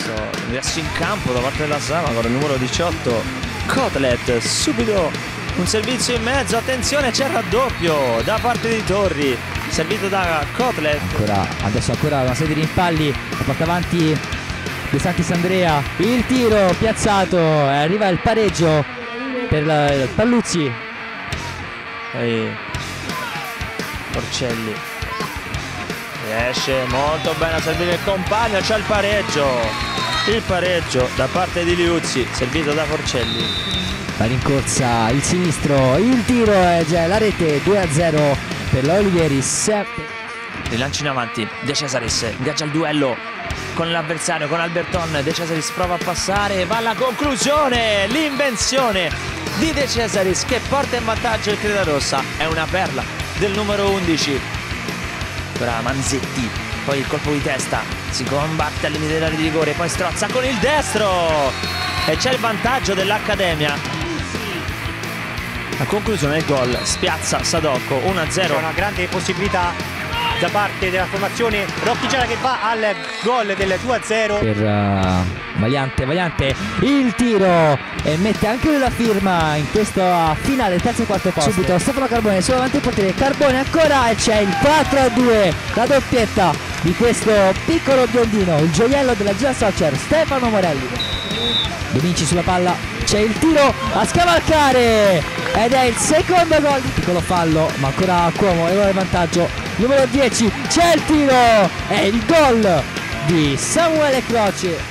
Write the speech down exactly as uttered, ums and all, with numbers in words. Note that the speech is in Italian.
Adesso ingresso in campo da parte della Sama con il numero diciotto Kotlet, subito un servizio in mezzo, attenzione, c'è il raddoppio da parte di Torri, servito da Kotlet. Ancora, adesso ancora una serie di rimpalli, porta avanti De Santis Andrea, il tiro piazzato e arriva il pareggio per il Palluzzi. Poi Porcelli riesce molto bene a servire il compagno, c'è il pareggio. Il pareggio da parte di Liuzzi, servito da Porcelli. La rincorsa, il sinistro, il tiro e già la rete, due a zero per l'Olivieris. Rilancio in avanti, De Cesaris ingaggia il duello con l'avversario, con Alberton. De Cesaris prova a passare, va alla conclusione, l'invenzione di De Cesaris che porta in vantaggio il Credarossa. È una perla del numero undici. Ora Manzetti, poi il colpo di testa, si combatte al limite dell'area di rigore, poi strozza con il destro e c'è il vantaggio dell'Accademia. La conclusione del gol spiazza Sadocco, uno a zero. C'è una grande possibilità da parte della formazione rocchigiana che va al gol del due a zero. Per uh, Valiante, Valiante, il tiro e mette anche lui la firma in questa finale, terzo e quarto posto. Subito Stefano Carbone, solo davanti al portiere, Carbone ancora e c'è il quattro a due, la doppietta di questo piccolo biondino, il gioiello della Gira Soccer, Stefano Morelli. Dominici sulla palla, c'è il tiro a scavalcare ed è il secondo gol. Piccolo fallo, ma ancora Cuomo, e il vantaggio. Numero dieci, c'è il tiro e il gol di Samuele Croce.